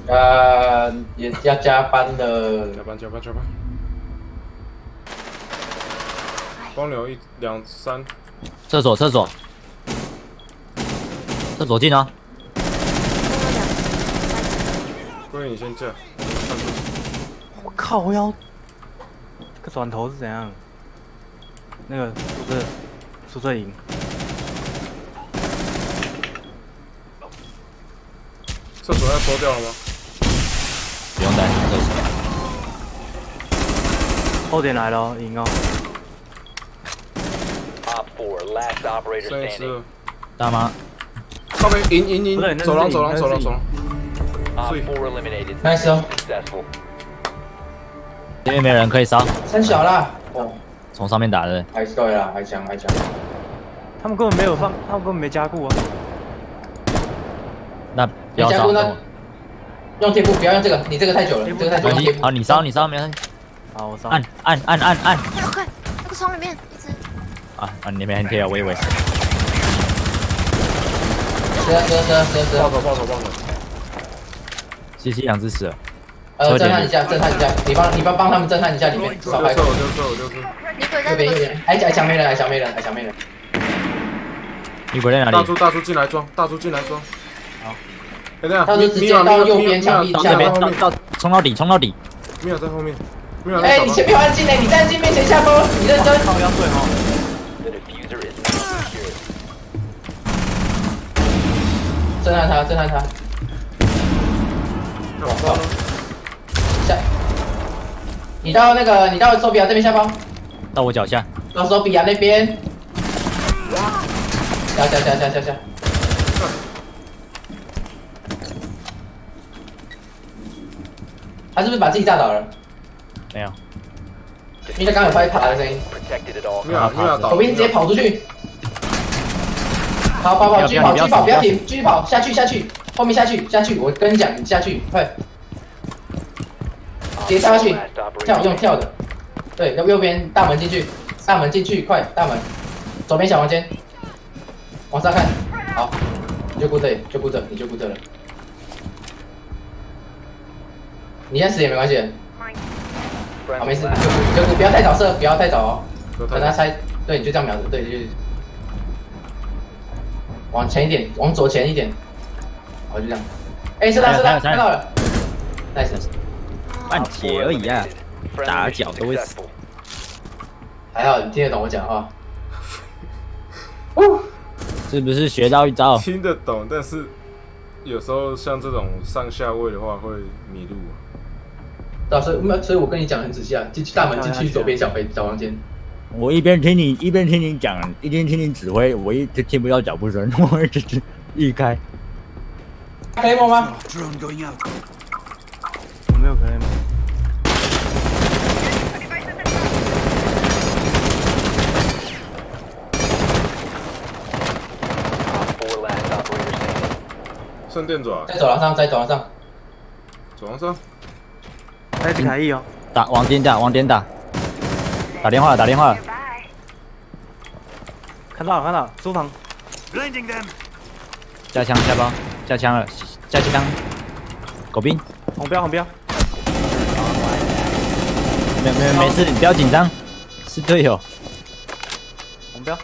也要加班的。 加班。光流1、2、3。 厕所进啊！ 归你先架。 我靠！我要这个转头是怎样？那个宿舍营。 厕所要收掉了吗？ 不用担心厕所。 后点来了，赢哦。 剩一只了。 大妈， 靠边，赢，走廊。 nice 哦， 这边没人可以烧， 三小啦。哦， 从上面打的。 还对啦，还强。 他们根本没有放，他们根本没加固啊。 那不要烧。 用贴布，不要用这个，你这个太久了，这个太久了。 好，你烧，没关系。 好，我烧。 按。 快，那个窗里面一直。 啊，你那边很贴啊，我以为。 射。 爆头。 西2只死了。 震撼一下，你帮他们震撼一下里面。少拍。 我就是。 女鬼在那个。 矮墙没人。 女鬼在哪里？ 大猪进来装。好。等下， 他就直接到右边墙壁下面， 到冲到底。 米娅在后面。 你前面安静你在安静面前下风，你认真。 靠腰对哦。 震撼他。哇！下，你到手比亚这边下方。 到我脚下。 到手比亚那边。下。他是不是把自己炸倒了？ 没有， 因为他刚刚有发现爬的声音。 米娅倒。 左边直接跑出去。跑，继续跑，不要停，继续跑，下去，后面下去，我跟你讲，你下去，快，直接跳下去，用跳的，对，右边大门进去，快，大门，左边小房间，往上看，好，你就顾这，了，你先死也没关系，好，没事，你就顾，不要太早射，不要太早哦，等他猜，对，你就这样瞄着，对，就。往前一点，往左前一点，好，就这样。射到，看到了 ，nice， 半铁而已啊，打脚都会死。 还好你听得懂我讲话。 是不是学到一招？ 听得懂，但是有时候像这种上下位的话会迷路啊。 所以我跟你讲很仔细啊，大门进去左边小房间。 我一边听你讲，一边听你指挥，我一直听不到脚步声，我一直移开。 可以吗？ 我没有可以吗？ 剩电爪。 在走廊上。 走廊上。 在凯翼哦。 往点打。打电话了。 看到了，书房。 加枪下包，加枪了，加枪。狗兵。 红标。 没事，你不要紧张，是队友。 红标。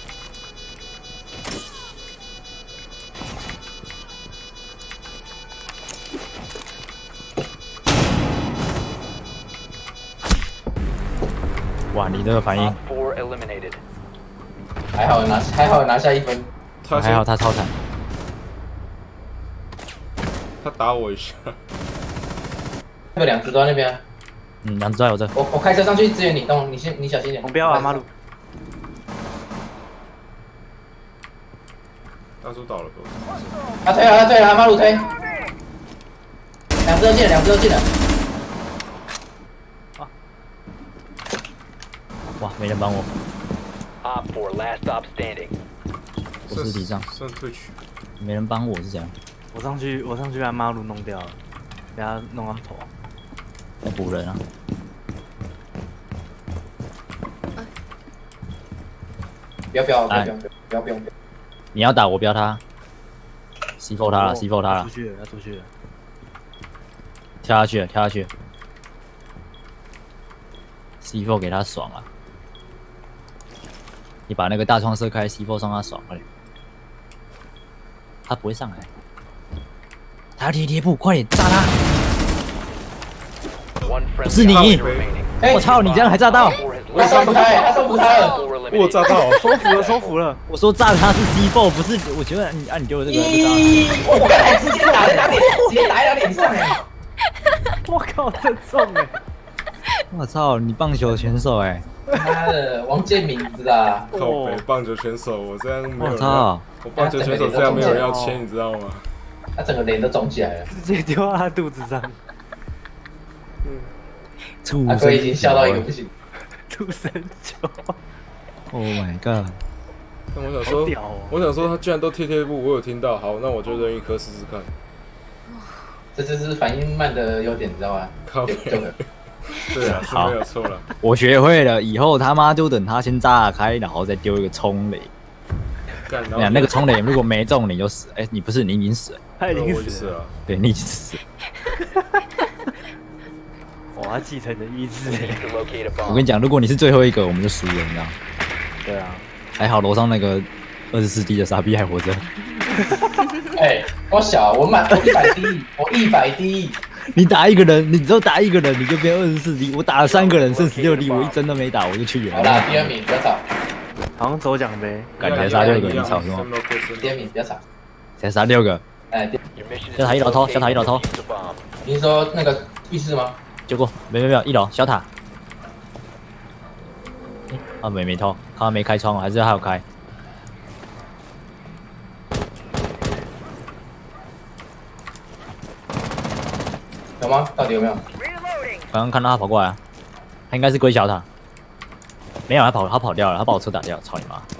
哇，你这个反应， 还好拿下1分， 还好他超惨， 他打我一下， 那2只都在那边。 2只都在我这。 我开车上去支援你，你小心点。 红标啊，马路。 大叔倒了， 他推了，马路推。2只都进了。 哇，没人帮我。我尸体上。 剩退取。 没人帮我是这样。 我上去把马路弄掉了，给他弄到头。 在补人啊。 不要！ 你要打我，不要他。C4 他了。 出去了。 跳下去了，跳下去了。C4 给他爽啊！你把那个大窗射开 ，C4 送他爽了。他不会上来，他要贴布，快点炸他！是你！我操，你这样还炸到！ 他送不开，他送不开了。 我炸到， 收服了。 我说炸他是 C4，不是？我觉得你给我这个， 我刚才直接打在他脸，直接打在他脸上哎！ 我靠，真重哎！ 我操，你棒球选手哎！ 妈的，王建民，你知道啊？ 靠北棒球选手，我这样没有人。 我操！ 我棒球选手这样没有人要签，你知道吗？ 他整个脸都肿起来了， 直接丢到他肚子上。 阿哥已经笑到一个不行。 出生球。 Oh my god！ 但我想说，我想说他居然都贴布，我有听到，好，那我就扔一颗试试看。 这就是反应慢的优点，你知道吗？ 靠北。对啊，是没有错了。 我学会了，以后他妈就等他先炸开，然后再丢一个冲雷。你那个冲雷如果没中你就死，哎，你不是你已经死了， 他已经死了， 对你已经死了。 哇，他继承的意志。 我跟你讲，如果你是最后一个，我们就输了，你知道吗？ 对啊， 还好楼上那个24滴的傻逼还活着。 哎，我小，我100滴，我100滴。 你打一个人，你只有打一个人，你就变24滴。我打了3个人，剩16滴，我一针都没打，我就去远了。 好啦，第2名，不要吵。 好像走奖杯， 感觉杀6个，你吵什么？ 第2名，不要吵。 才杀6个。 哎， 小塔1楼偷，小塔1楼偷。 你是说那个浴室吗？ 结果没1楼小塔。啊没偷，看他没开窗，还是还有开。 有吗？到底有没有？ 刚刚看到他跑过来啊，他应该是归小塔。没有，他跑掉了，他把我车打掉，操你妈！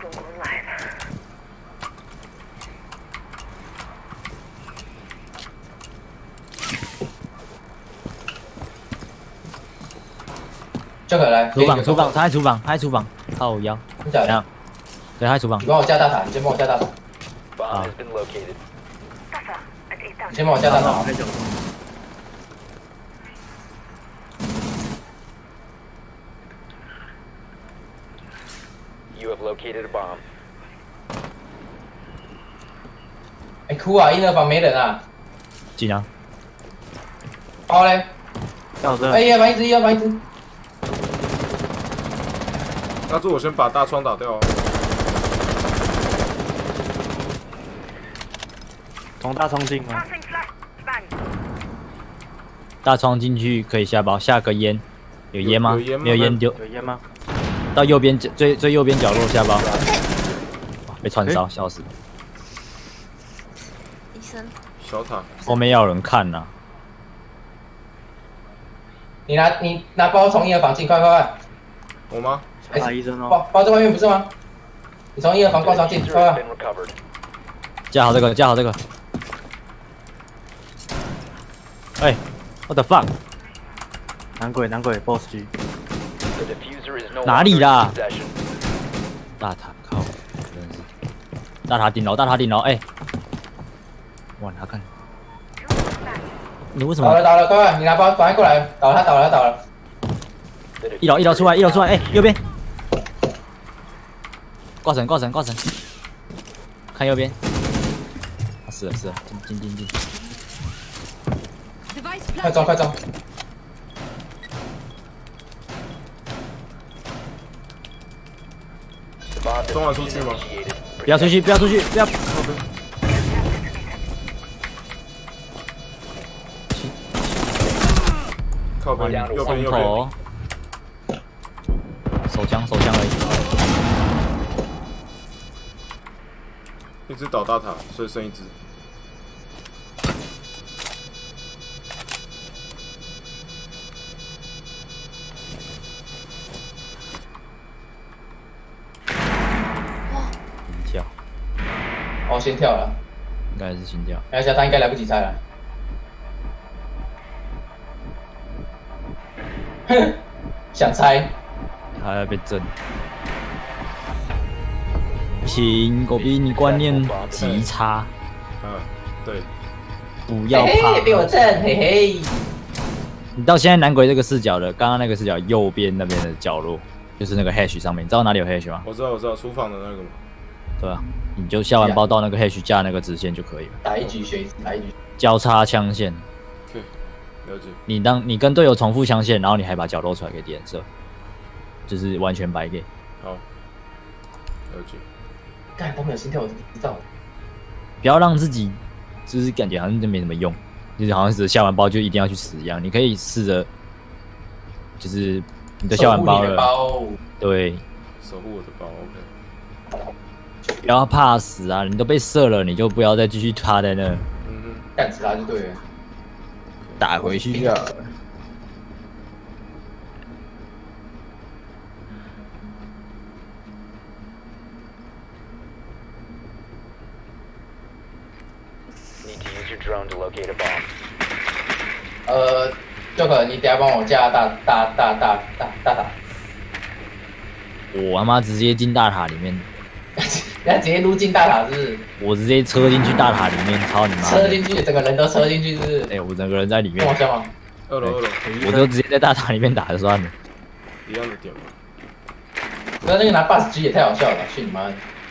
就可来。 厨房，他在厨房，靠腰。 真假的？ 对，他在厨房。 你帮我架大塔，你先帮我架大塔。 啊。 你先帮我架大塔。哎，哭啊！婴儿房没人啊。 进啊。 包嘞？ 哎， 婴儿房一只。 那就我先把大窗打掉。 从大窗进吗？ 大窗进去可以下包，下个烟，有烟吗？没有烟丢。 有烟吗？ 到右边最右边角落下包。被串烧，笑死。 医生。 小塔。 后面要有人看呐。 你拿包从婴儿房进，快！ 我吗？ 打医生哦。 包在外面不是吗？你从婴儿房挂上进，快！ 架好这个。哎 ，what the fuck？ 男鬼 ，boss G。 哪里啦？大塔靠，真是。大塔顶楼，哎。哇，他看。你为什么？ 倒了，快！你拿包，赶快过来！倒了。 一楼出来，哎，右边。挂绳，看右边。死了，进。 快装！ 装完出去吗？ 不要出去，不要。 靠边，右边。 手枪而已。一只倒大塔，所以剩一只。 心跳。 哦，先跳了。 应该是心跳。 而且他应该来不及拆了。哼，想拆。 他要被震。不行，狗逼你观念极差。 对。 不要怕。 被我震，嘿嘿。 你到现在南鬼这个视角的，刚刚那个视角右边那边的角落，就是那个 hash 上面，你知道哪里有 hash 吗？ 我知道，厨房的那个嘛。 对啊，你就下完包到那个 hash 架那个直线就可以了。 打一局学一次，打一局。 交叉枪线。 OK， 了解。 你跟队友重复枪线，然后你还把脚露出来给敌人射，就是完全白给。 好，了解。 干，都没有心跳，我怎么知道？ 不要让自己就是感觉好像就没什么用，就是好像是下完包就一定要去死一样。你可以试着，就是你都下完包了，对， 守护我的包 ，OK。 不要怕死啊！你都被射了，你就不要再继续趴在那。 干死他就对了， 打回去就好了。 Joker， 你等下帮我架大塔。 我他妈直接进大塔里面。 人家直接撸进大塔是不是？ 我直接车进去大塔里面，操你妈！ 车进去，整个人都车进去是不是？ 哎，我整个人在里面。 跟我笑吗？ 二楼， 我就直接在大塔里面打就算了。 一样的点吗？ 那个拿 BUS 机也太好笑了，去你妈！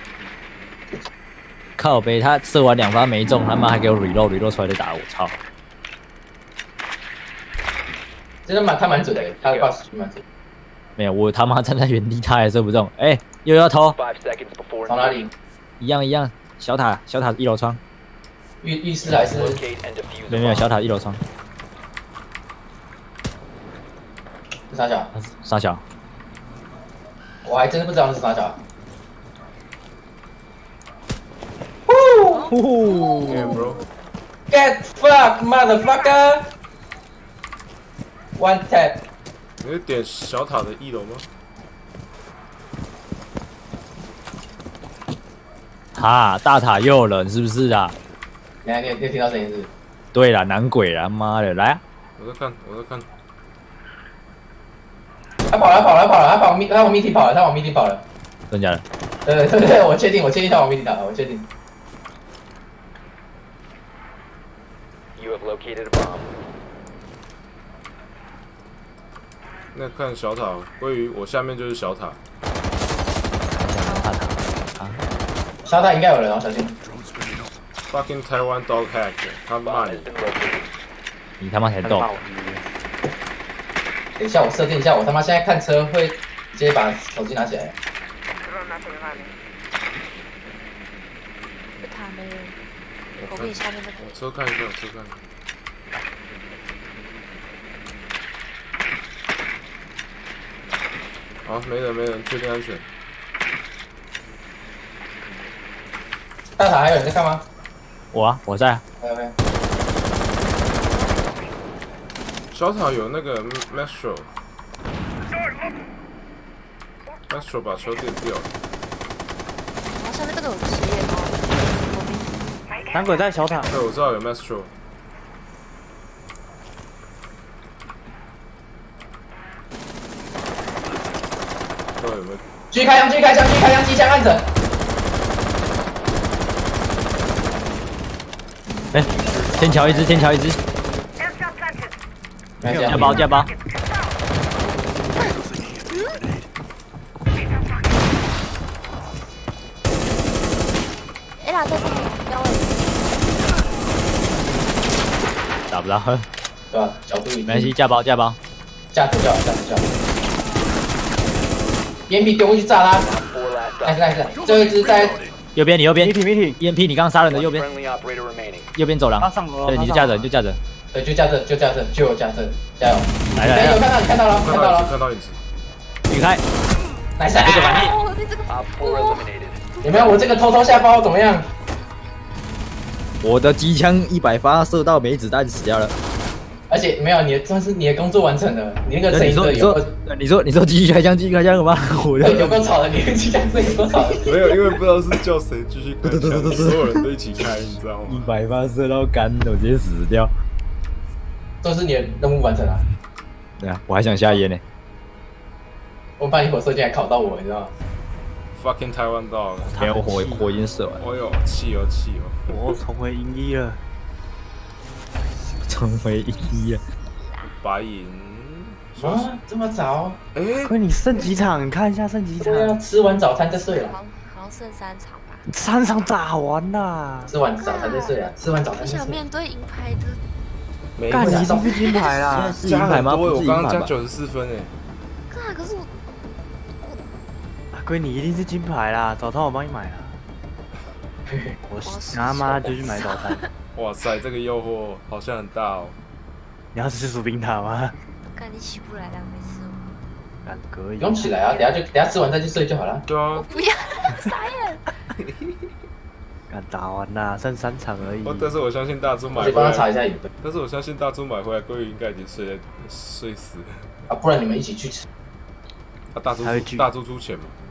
靠北，他射完2发没中，他妈还给我 reload 出来再打我，操！ 真的他蛮准的，他的 BUS 机蛮准。 没有，我他妈站在原地，他还射不中。哎，又要偷。 从哪里？ 一样，小塔1楼窗。 浴室还是？ 没有，小塔1楼窗。 是啥小？我还真的不知道是啥小。Get fuck motherfucker! One tap. 你是点小塔的1楼吗？ 哈，大塔又有人是不是啊？ 你有听到声音是？ 对啦，男鬼啦，妈的，来啊！ 我在看。 他跑了，他往 meeting 跑了， 真假的？ 对，我确定他往 meeting 跑了，我确定。 You have located a bomb. 那看小塔，鲑鱼，我下面就是小塔。 小塔应该有人哦，小心。 Fucking Taiwan dog hack， 他骂你。 你他妈才逗！ 等一下，我设定一下，我他妈现在看车会直接把手机拿起来。 我给你下面那个。 我车看一下。好，没人，确定安全。 大塔还有人在干嘛？ 我在啊。 OK。 小塔有那个 Mastro 把车电掉了。 下面这个有实验哦。 男鬼在小塔。 对，我知道有 Mastro。不知道有没有？ 继续开枪，机枪按着。 哎，天桥一只。架包。 哎呀，在上面标位。 打不到。 对吧？角度没关系，架包。架住。烟屁丢过去炸他。nice， 最后一只在右边，你右边。 meeting。 烟屁，你刚刚杀人的右边。右边走廊。 他上楼了。 对，你就架着。 对，就架这，就有架这，加油！ 来， 有看到了， 看到影子。 离开。 来， 这个反应。 有没有我这个偷下包怎么样？ 我的机枪100发射到没子弹死掉了。 而且没有你的，算是你的工作完成了。你那个声音你说继续开枪有吗？ 有够吵的，你的机枪声音有够吵的。 没有，因为不知道是叫谁继续开枪，所有人都一起开，你知道吗 ？100发射到干，我直接死掉。 都是你的任务完成了。 对啊，我还想下烟呢。 我把你火射进来烤到我，你知道吗 ？Fucking Taiwan dog。 没有火已经射完。 哦呦，气哦！ 我重回营一了。 重回营一了。 白银。 啊，这么早？ 哎， 亏你剩几场？你看一下剩几场？ 对啊，吃完早餐再睡了。 好像剩3场吧。 3场打完啦。 吃完早餐再睡啊，吃完早餐不再睡。 想面对银牌的。 没干，你一定是金牌啦！ 是银牌吗？ 我刚刚加 94 分哎。 干，可是我亏你一定是金牌啦！早餐我帮你买了。我他妈就去买早餐。 哇塞，这个诱惑好像很大哦。 你要吃薯饼塔吗？ 干你起不来了，没事。 干可以。 不用起来啊，等下吃完再去睡就好了。 对啊我。不要，傻眼。 干打完啦，剩3场而已。 但是我相信大猪买回我去帮他查来， 一下影片但是我相信大猪买回来，鲑鱼应该已经睡死了。 啊，不然你们一起去吃。 啊，大猪出钱嘛？